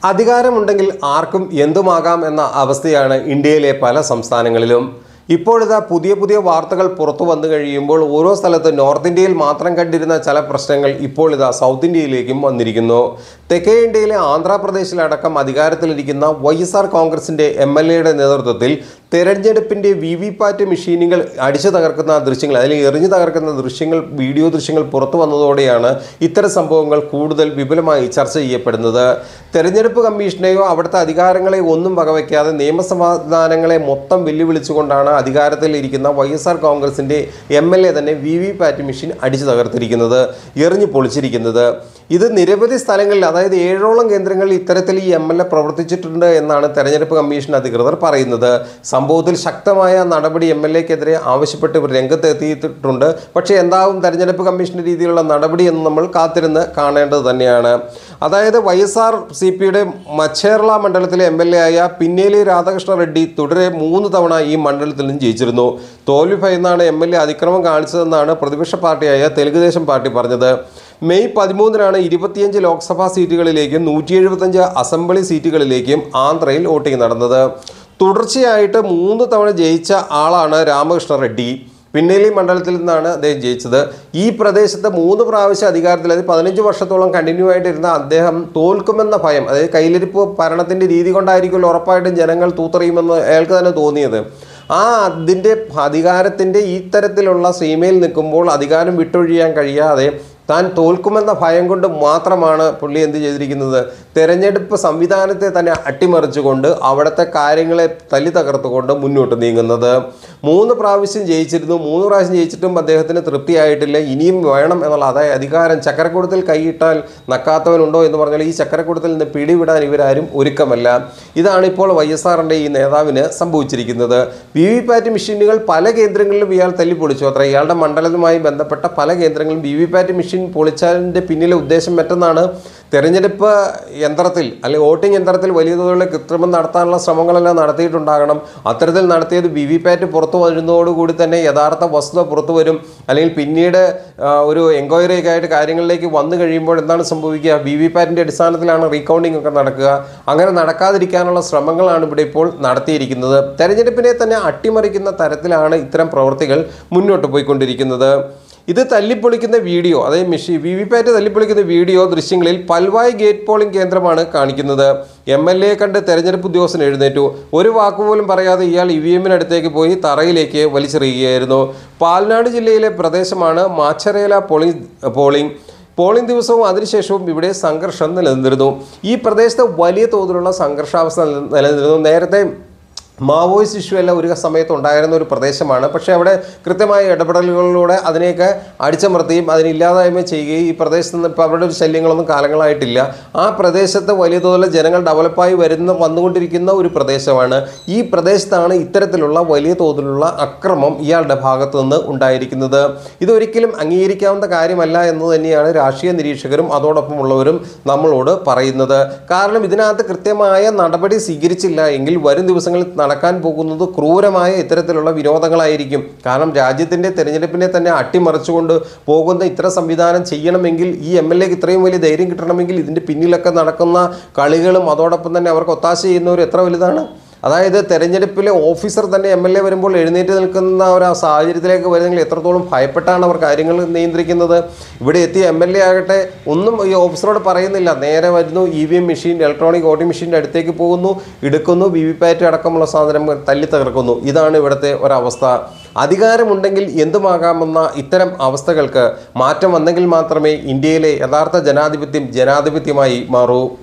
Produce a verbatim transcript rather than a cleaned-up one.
അധികാരമുണ്ടെങ്കിൽ ആർക്കും എന്തുമാകാം എന്ന അവസ്ഥയാണ് ഇന്ത്യയിലെ പല സംസ്ഥാനങ്ങളിലും. ഇപ്പോഴിതാ പുതിയ പുതിയ വാർത്തകൾ പുറത്തു വന്നു കഴിയുമ്പോൾ ഓരോ സ്ഥലത്ത് നോർത്ത് ഇന്ത്യയിൽ മാത്രം കണ്ടിരുന്ന ചില പ്രശ്നങ്ങൾ ഇപ്പോൾ ഇതാ സൗത്ത് ഇന്ത്യയിലേക്കും വന്നിരിക്കുന്നു. തെക്കേ ഇന്ത്യയിലെ ആന്ധ്രാപ്രദേശിലടക്കം അധികാരത്തിലിരിക്കുന്ന വൈ എസ് ആർ കോൺഗ്രസിൻ്റെ എം എൽ എയുടെ നേതൃത്വത്തിൽ തെരഞ്ഞെടുപ്പിൻ്റെ വി വി പാറ്റ് മെഷീനുകൾ അടിച്ചു തകർക്കുന്ന ദൃശ്യങ്ങൾ, അല്ലെങ്കിൽ എറിഞ്ഞു തകർക്കുന്ന ദൃശ്യങ്ങൾ, വീഡിയോ ദൃശ്യങ്ങൾ പുറത്തു വന്നതോടെയാണ് ഇത്തരം സംഭവങ്ങൾ കൂടുതൽ വിപുലമായി ചർച്ച ചെയ്യപ്പെടുന്നത്. തെരഞ്ഞെടുപ്പ് കമ്മീഷനെയോ അവിടുത്തെ അധികാരങ്ങളെയോ ഒന്നും വകവയ്ക്കാതെ നിയമസമാധാനങ്ങളെ മൊത്തം വെല്ലുവിളിച്ചുകൊണ്ടാണ് അധികാരത്തിൽ ഇരിക്കുന്ന വൈ എസ് ആർ കോൺഗ്രസിൻ്റെ എം എൽ എ തന്നെ വി വി പാറ്റ് മെഷീൻ അടിച്ചു തകർത്തിരിക്കുന്നത്, എറിഞ്ഞു പൊളിച്ചിരിക്കുന്നത്. ഇത് നിരവധി സ്ഥലങ്ങളിൽ, അതായത് ഏഴോളം കേന്ദ്രങ്ങളിൽ ഇത്തരത്തിൽ ഈ എം എൽ എ പ്രവർത്തിച്ചിട്ടുണ്ട് എന്നാണ് തെരഞ്ഞെടുപ്പ് കമ്മീഷൻ അധികൃതർ പറയുന്നത്. സംഭവത്തിൽ ശക്തമായ നടപടി എം എൽ എക്കെതിരെ ആവശ്യപ്പെട്ട് ഇവർ രംഗത്തെത്തിയിട്ടുണ്ട്. പക്ഷേ എന്താവും തെരഞ്ഞെടുപ്പ് കമ്മീഷൻ്റെ രീതിയിലുള്ള നടപടി എന്ന് നമ്മൾ കാത്തിരുന്ന് കാണേണ്ടത് തന്നെയാണ്. അതായത് വൈ എസ് ആർ സി പിയുടെ മച്ചേർള മണ്ഡലത്തിലെ എം എൽ എ ആയ പിന്നേലി രാധാകൃഷ്ണ റെഡ്ഡി തുടരെ മൂന്ന് തവണ ഈ മണ്ഡലത്തിൽ നിന്ന് ജയിച്ചിരുന്നു. തോൽവി ഭയന്നാണ് എം എൽ എ അതിക്രമം കാണിച്ചതെന്നാണ് പ്രതിപക്ഷ പാർട്ടിയായ തെലുങ്കുദേശം പാർട്ടി പറഞ്ഞത്. മെയ് പതിമൂന്നിനാണ് ഇരുപത്തിയഞ്ച് ലോക്സഭാ സീറ്റുകളിലേക്കും നൂറ്റി എഴുപത്തഞ്ച് അസംബ്ലി സീറ്റുകളിലേക്കും ആന്ധ്രയിൽ വോട്ടിംഗ് നടന്നത്. തുടർച്ചയായിട്ട് മൂന്ന് തവണ ജയിച്ച ആളാണ് രാമകൃഷ്ണ റെഡ്ഡി. പിന്നേലി മണ്ഡലത്തിൽ നിന്നാണ് അദ്ദേഹം ജയിച്ചത്. ഈ പ്രദേശത്ത് മൂന്ന് പ്രാവശ്യം അധികാരത്തിൽ, അതായത് പതിനഞ്ച് വർഷത്തോളം കണ്ടിന്യൂ ആയിട്ടിരുന്ന അദ്ദേഹം തോൽക്കുമെന്ന ഭയം, അതായത് കയ്യിലിരിപ്പ് ഭരണത്തിൻ്റെ രീതി കൊണ്ടായിരിക്കുമല്ലോ ഉറപ്പായിട്ടും ജനങ്ങൾ തൂത്തെറിയുമെന്ന് അയാൾക്ക് തന്നെ തോന്നിയത്. ആ അതിൻ്റെ അധികാരത്തിൻ്റെ ഈ തരത്തിലുള്ള സീമയിൽ നിൽക്കുമ്പോൾ അധികാരം വിട്ടൊഴിയാൻ കഴിയാതെ താൻ തോൽക്കുമെന്ന ഭയം കൊണ്ട് മാത്രമാണ് പുള്ളി എന്ത് ചെയ്തിരിക്കുന്നത്, തെരഞ്ഞെടുപ്പ് സംവിധാനത്തെ തന്നെ അട്ടിമറിച്ചുകൊണ്ട് അവിടുത്തെ കാര്യങ്ങളെ തല്ലി തകർത്തുകൊണ്ട് മുന്നോട്ട് നീങ്ങുന്നത്. മൂന്ന് പ്രാവശ്യം ജയിച്ചിരുന്നു. മൂന്ന് പ്രാവശ്യം ജയിച്ചിട്ടും അദ്ദേഹത്തിന് തൃപ്തിയായിട്ടില്ല. ഇനിയും വേണം എന്നുള്ള, അതായത് അധികാരം ചക്കരക്കൂടത്തിൽ കൈയിട്ടാൽ നക്കാത്തവനുണ്ടോ എന്ന് പറഞ്ഞാൽ ഈ ചക്കരക്കൂടത്തിൽ നിന്ന് പിടിവിടാൻ ഇവരാരും ഒരുക്കമല്ല. ഇതാണ് ഇപ്പോൾ വൈ എസ് ആറിൻ്റെ ഈ നേതാവിന് സംഭവിച്ചിരിക്കുന്നത്. വി വി പാറ്റ് മെഷീനുകൾ പല കേന്ദ്രങ്ങളിലും ഇയാൾ തല്ലിപ്പൊളിച്ചു. അത്ര ഇയാളുടെ മണ്ഡലവുമായി ബന്ധപ്പെട്ട പല കേന്ദ്രങ്ങളിലും വി വി പാറ്റ് മെഷീൻ പൊളിച്ചതിൻ്റെ പിന്നിലെ ഉദ്ദേശം മറ്റൊന്നാണ്. തെരഞ്ഞെടുപ്പ് യന്ത്രത്തിൽ അല്ലെങ്കിൽ വോട്ടിംഗ് യന്ത്രത്തിൽ വലിയ തോതിലുള്ള കൃത്രിമം നടത്താനുള്ള ശ്രമങ്ങളെല്ലാം നടത്തിയിട്ടുണ്ടാകണം. അത്തരത്തിൽ നടത്തിയത് വി വി പാറ്റ് പുറത്തു വരുന്നതോടുകൂടി തന്നെ യഥാർത്ഥ വസ്തുത പുറത്തു വരും. അല്ലെങ്കിൽ പിന്നീട് ഒരു എൻക്വയറിയൊക്കെ ആയിട്ട് കാര്യങ്ങളിലേക്ക് വന്നു കഴിയുമ്പോൾ എന്താണ് സംഭവിക്കുക, വി വി പാറ്റിൻ്റെ അടിസ്ഥാനത്തിലാണ് റീകൗണ്ടിങ് ഒക്കെ നടക്കുക. അങ്ങനെ നടക്കാതിരിക്കാനുള്ള ശ്രമങ്ങളാണ് ഇവിടെ ഇപ്പോൾ നടത്തിയിരിക്കുന്നത്. തെരഞ്ഞെടുപ്പിനെ തന്നെ അട്ടിമറിക്കുന്ന തരത്തിലാണ് ഇത്തരം പ്രവൃത്തികൾ മുന്നോട്ട് പോയിക്കൊണ്ടിരിക്കുന്നത്. ഇത് തല്ലിപ്പൊളിക്കുന്ന വീഡിയോ, അതായത് മെഷീൻ വി വി പാറ്റ് തല്ലിപ്പൊളിക്കുന്ന വീഡിയോ ദൃശ്യങ്ങളിൽ പൽവായ് ഗേറ്റ് പോളിംഗ് കേന്ദ്രമാണ് കാണിക്കുന്നത്. എം എൽ എ കണ്ട് തെരഞ്ഞെടുപ്പ് ഉദ്യോഗസ്ഥൻ എഴുന്നേറ്റു. ഒരു വാക്കുപോലും പറയാതെ ഇയാൾ ഇ വി എമ്മിനടുത്തേക്ക് പോയി തറയിലേക്ക് വലിച്ചെറിയുകയായിരുന്നു. പാലനാട് ജില്ലയിലെ പ്രദേശമാണ് മാച്ചറേല പോളിംഗ് പോളിംഗ് പോളിംഗ് ദിവസവും അതിനുശേഷവും ഇവിടെ സംഘർഷം നിലനിന്നിരുന്നു. ഈ പ്രദേശത്ത് വലിയ തോതിലുള്ള സംഘർഷാവസ്ഥ നിലനിന്നിരുന്നു. നേരത്തെ മാവോയിസ്റ്റ് ഇഷ്യൂ എല്ലാം ഒരു സമയത്ത് ഉണ്ടായിരുന്ന ഒരു പ്രദേശമാണ്. പക്ഷേ അവിടെ കൃത്യമായ ഇടപെടലുകളിലൂടെ അതിനെയൊക്കെ അടിച്ചമർത്തുകയും അതിനില്ലാതായ്മ ചെയ്യുകയും ഈ പ്രദേശത്ത് നിന്ന് ഇപ്പോൾ അവരുടെ ഒരു ശല്യങ്ങളൊന്നും കാലങ്ങളായിട്ടില്ല. ആ പ്രദേശത്ത് വലിയ തോതിൽ ജനങ്ങൾ ഡെവലപ്പായി വരുന്ന വന്നുകൊണ്ടിരിക്കുന്ന ഒരു പ്രദേശമാണ്. ഈ പ്രദേശത്താണ് ഇത്തരത്തിലുള്ള വലിയ തോതിലുള്ള അക്രമം ഇയാളുടെ ഭാഗത്തു നിന്ന് ഉണ്ടായിരിക്കുന്നത്. ഇതൊരിക്കലും അംഗീകരിക്കാവുന്ന കാര്യമല്ല എന്ന് തന്നെയാണ് രാഷ്ട്രീയ നിരീക്ഷകരും അതോടൊപ്പമുള്ളവരും നമ്മളോട് പറയുന്നത്. കാരണം ഇതിനകത്ത് കൃത്യമായ നടപടി സ്വീകരിച്ചില്ല എങ്കിൽ വരും ദിവസങ്ങളിൽ നടക്കാൻ പോകുന്നത് ക്രൂരമായ ഇത്തരത്തിലുള്ള വിനോദങ്ങളായിരിക്കും. കാരണം രാജ്യത്തിൻ്റെ തെരഞ്ഞെടുപ്പിനെ തന്നെ അട്ടിമറിച്ചുകൊണ്ട് പോകുന്ന ഇത്തരം സംവിധാനം ചെയ്യണമെങ്കിൽ ഈ എം എൽ എക്ക് ഇത്രയും വലിയ ധൈര്യം കിട്ടണമെങ്കിൽ ഇതിൻ്റെ പിന്നിലൊക്കെ നടക്കുന്ന കളികളും അതോടൊപ്പം തന്നെ അവർക്ക് ഒത്താശ ചെയ്യുന്നവർ എത്ര വലുതാണ്. അതായത് തെരഞ്ഞെടുപ്പിലെ ഓഫീസർ തന്നെ എം എൽ എ വരുമ്പോൾ എഴുന്നേറ്റ് നിൽക്കുന്ന ഒരു സാഹചര്യത്തിലേക്ക് വരുന്നെങ്കിൽ എത്രത്തോളം ഭയപ്പെട്ടാണ് അവർ കാര്യങ്ങൾ നിയന്ത്രിക്കുന്നത്. ഇവിടെ എത്തിയ എം എൽ എ ആകട്ടെ ഒന്നും ഈ ഓഫീസറോട് പറയുന്നില്ല. നേരെ വരുന്നു, E V M machine, electronic voting മെഷീൻ്റെ അടുത്തേക്ക് പോകുന്നു, എടുക്കുന്നു, വി വി പാറ്റ് അടക്കമുള്ള സാധനം തല്ലി തകർക്കുന്നു. ഇതാണ് ഇവിടുത്തെ ഒരവസ്ഥ. അധികാരമുണ്ടെങ്കിൽ എന്തുമാകാമെന്ന ഇത്തരം അവസ്ഥകൾക്ക് മാറ്റം വന്നെങ്കിൽ മാത്രമേ ഇന്ത്യയിലെ യഥാർത്ഥ ജനാധിപത്യം ജനാധിപത്യമായി മാറൂ.